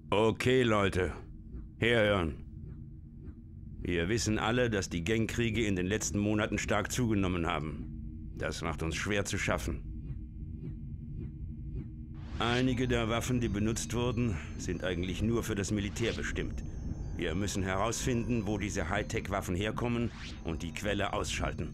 Okay, Leute. Herhören. Wir wissen alle, dass die Gangkriege in den letzten Monaten stark zugenommen haben. Das macht uns schwer zu schaffen. Einige der Waffen, die benutzt wurden, sind eigentlich nur für das Militär bestimmt. Wir müssen herausfinden, wo diese Hightech-Waffen herkommen und die Quelle ausschalten.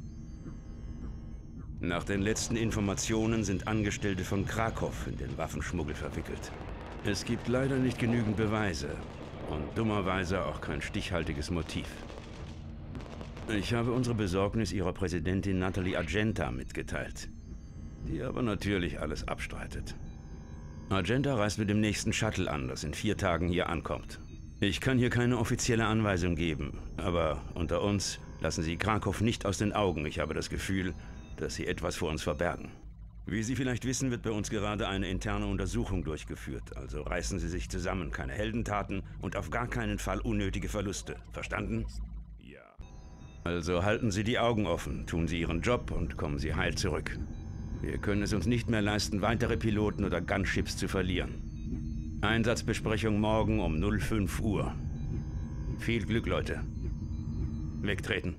Nach den letzten Informationen sind Angestellte von Krakow in den Waffenschmuggel verwickelt. Es gibt leider nicht genügend Beweise und dummerweise auch kein stichhaltiges Motiv. Ich habe unsere Besorgnis ihrer Präsidentin Natalie Argenta mitgeteilt, die aber natürlich alles abstreitet. Argenta reist mit dem nächsten Shuttle an, das in 4 Tagen hier ankommt. Ich kann hier keine offizielle Anweisung geben, aber unter uns lassen Sie Krakow nicht aus den Augen. Ich habe das Gefühl, dass Sie etwas vor uns verbergen. Wie Sie vielleicht wissen, wird bei uns gerade eine interne Untersuchung durchgeführt. Also reißen Sie sich zusammen, keine Heldentaten und auf gar keinen Fall unnötige Verluste. Verstanden? Ja. Also halten Sie die Augen offen, tun Sie Ihren Job und kommen Sie heil zurück. Wir können es uns nicht mehr leisten, weitere Piloten oder Gunships zu verlieren. Einsatzbesprechung morgen um 05 Uhr. Viel Glück, Leute. Wegtreten.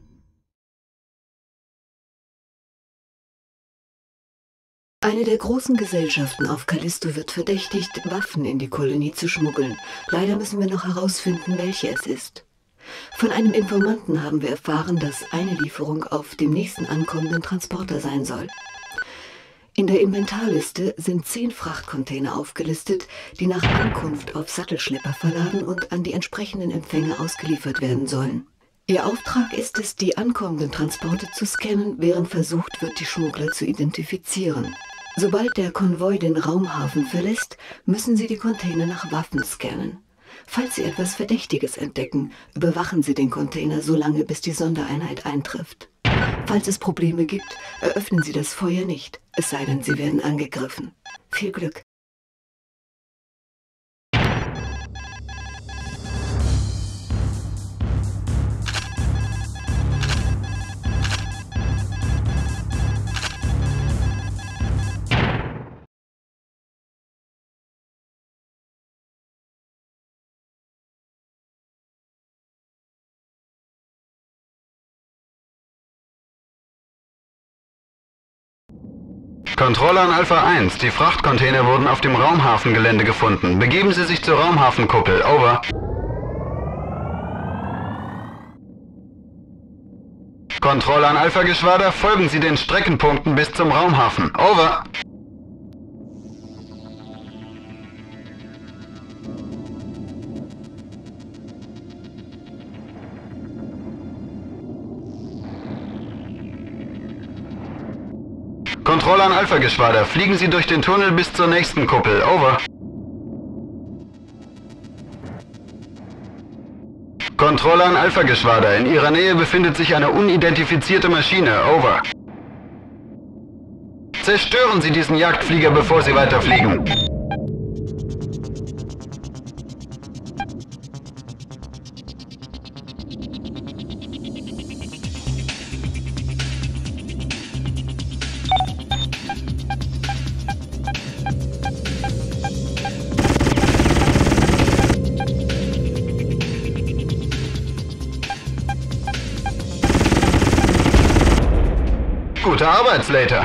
Eine der großen Gesellschaften auf Callisto wird verdächtigt, Waffen in die Kolonie zu schmuggeln. Leider müssen wir noch herausfinden, welche es ist. Von einem Informanten haben wir erfahren, dass eine Lieferung auf dem nächsten ankommenden Transporter sein soll. In der Inventarliste sind 10 Frachtcontainer aufgelistet, die nach Ankunft auf Sattelschlepper verladen und an die entsprechenden Empfänger ausgeliefert werden sollen. Ihr Auftrag ist es, die ankommenden Transporte zu scannen, während versucht wird, die Schmuggler zu identifizieren. Sobald der Konvoi den Raumhafen verlässt, müssen Sie die Container nach Waffen scannen. Falls Sie etwas Verdächtiges entdecken, überwachen Sie den Container so lange, bis die Sondereinheit eintrifft. Falls es Probleme gibt, eröffnen Sie das Feuer nicht, es sei denn, Sie werden angegriffen. Viel Glück! Kontrolle an Alpha 1. Die Frachtcontainer wurden auf dem Raumhafengelände gefunden. Begeben Sie sich zur Raumhafenkuppel. Over. Kontrolle an Alpha-Geschwader. Folgen Sie den Streckenpunkten bis zum Raumhafen. Over. Kontrolle an Alpha-Geschwader. Fliegen Sie durch den Tunnel bis zur nächsten Kuppel. Over. Kontrolle an Alpha-Geschwader. In Ihrer Nähe befindet sich eine unidentifizierte Maschine. Over. Zerstören Sie diesen Jagdflieger, bevor Sie weiterfliegen. Gute Arbeit, Slater.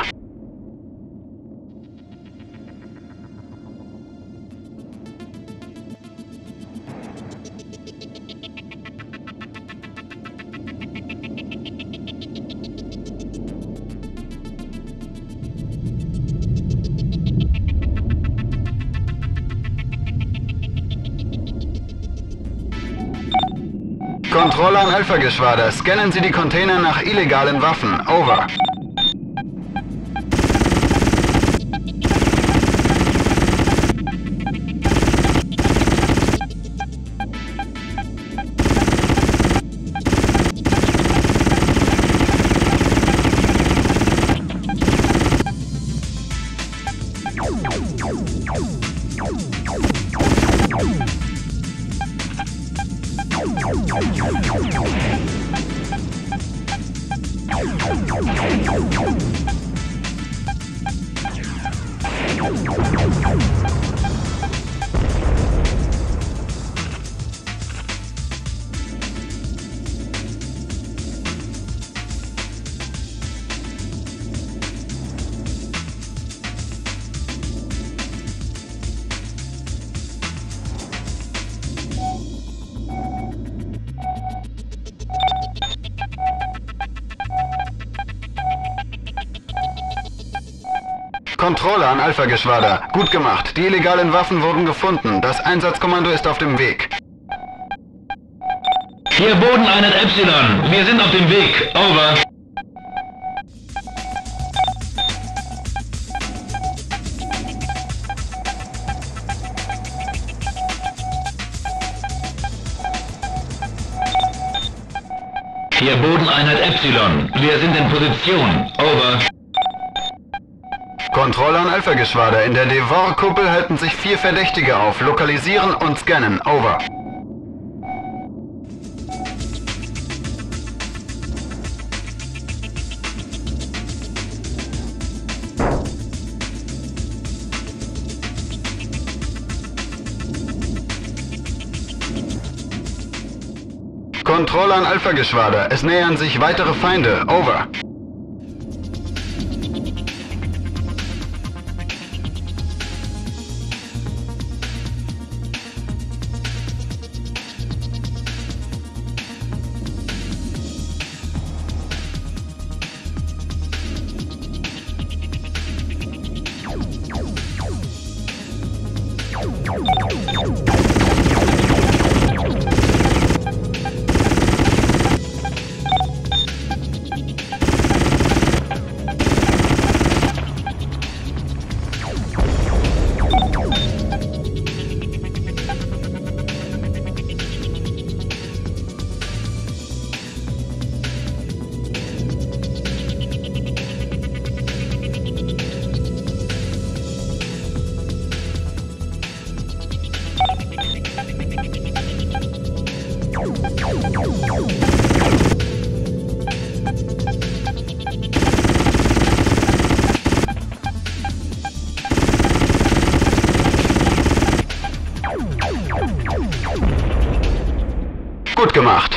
Kontrolle an Alpha-Geschwader. Scannen Sie die Container nach illegalen Waffen. Over. Kontrolle an Alpha-Geschwader. Gut gemacht. Die illegalen Waffen wurden gefunden. Das Einsatzkommando ist auf dem Weg. Hier Bodeneinheit Epsilon. Wir sind auf dem Weg. Over. Hier Bodeneinheit Epsilon. Wir sind in Position. Over. Kontrolle an Alpha-Geschwader. In der Devor-Kuppel halten sich 4 Verdächtige auf. Lokalisieren und scannen. Over. Kontrolle an Alpha-Geschwader. Es nähern sich weitere Feinde. Over. Gut gemacht.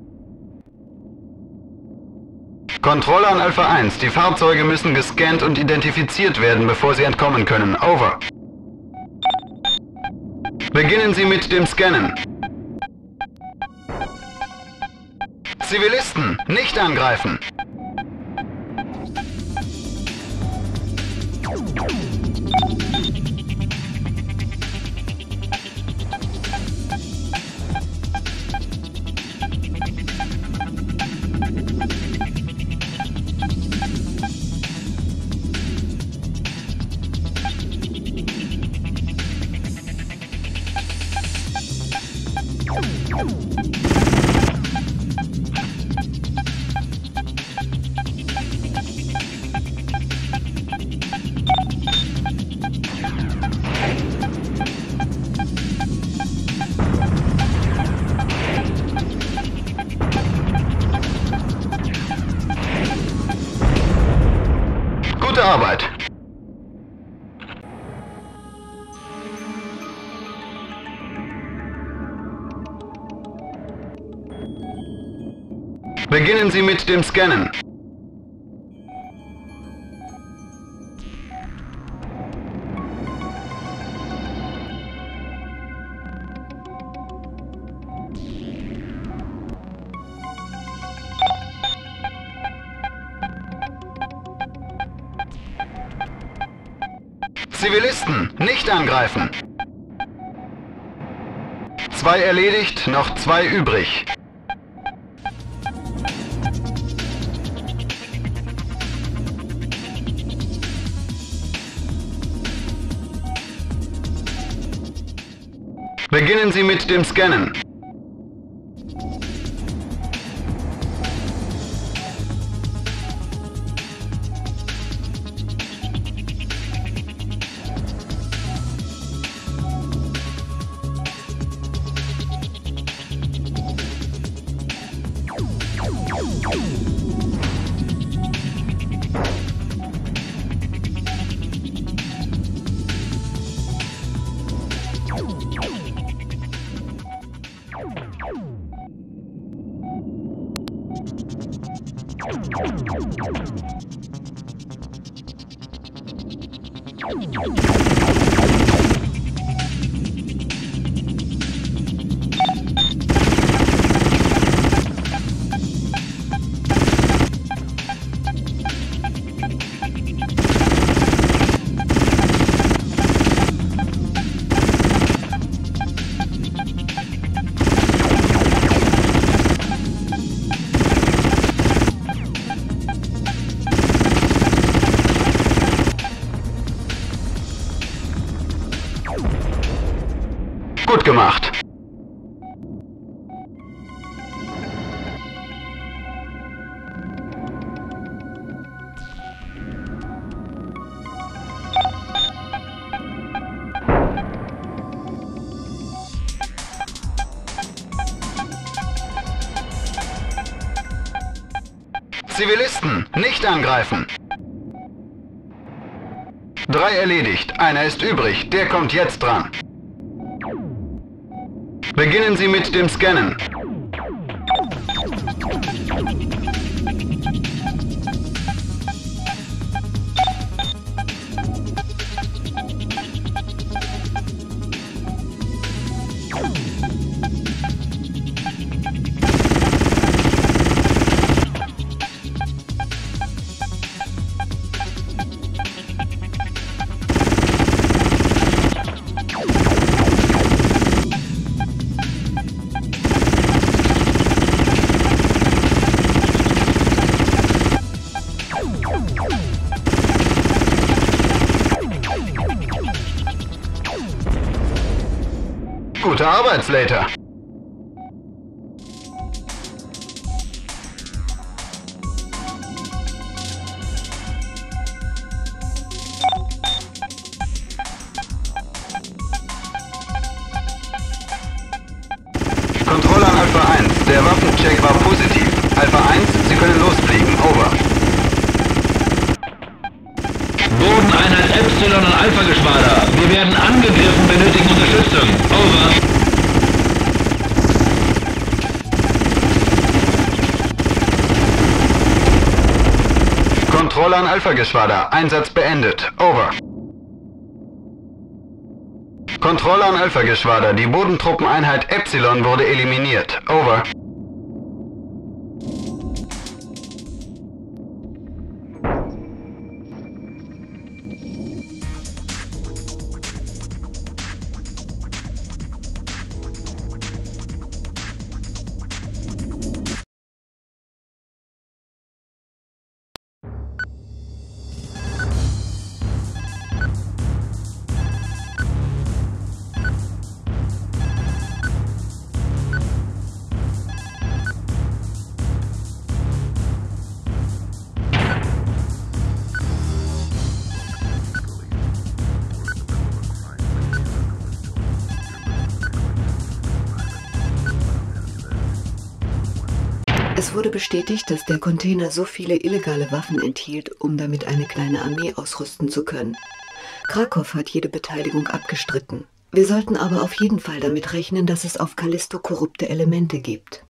Kontrolle an Alpha 1. Die Fahrzeuge müssen gescannt und identifiziert werden, bevor sie entkommen können. Over. Beginnen Sie mit dem Scannen. Zivilisten, nicht angreifen. Gute Arbeit. Beginnen Sie mit dem Scannen. Zivilisten, nicht angreifen. 2 erledigt, noch 2 übrig. Beginnen Sie mit dem Scannen. gemacht. Zivilisten, nicht angreifen. 3 erledigt, einer ist übrig, der kommt jetzt dran. Beginnen Sie mit dem Scannen. Gute Arbeit, Slater. Kontrolle an Alpha 1. Der Waffencheck war positiv. Alpha 1, Sie können losfliegen. Over. Bodeneinheit Epsilon und Alpha-Geschwader. Wir werden angegriffen, benötigen Unterstützung. Over. Kontrolle an Alpha-Geschwader. Einsatz beendet. Over. Kontrolle an Alpha-Geschwader. Die Bodentruppeneinheit Epsilon wurde eliminiert. Over. Es wurde bestätigt, dass der Container so viele illegale Waffen enthielt, um damit eine kleine Armee ausrüsten zu können. Krakow hat jede Beteiligung abgestritten. Wir sollten aber auf jeden Fall damit rechnen, dass es auf Callisto korrupte Elemente gibt.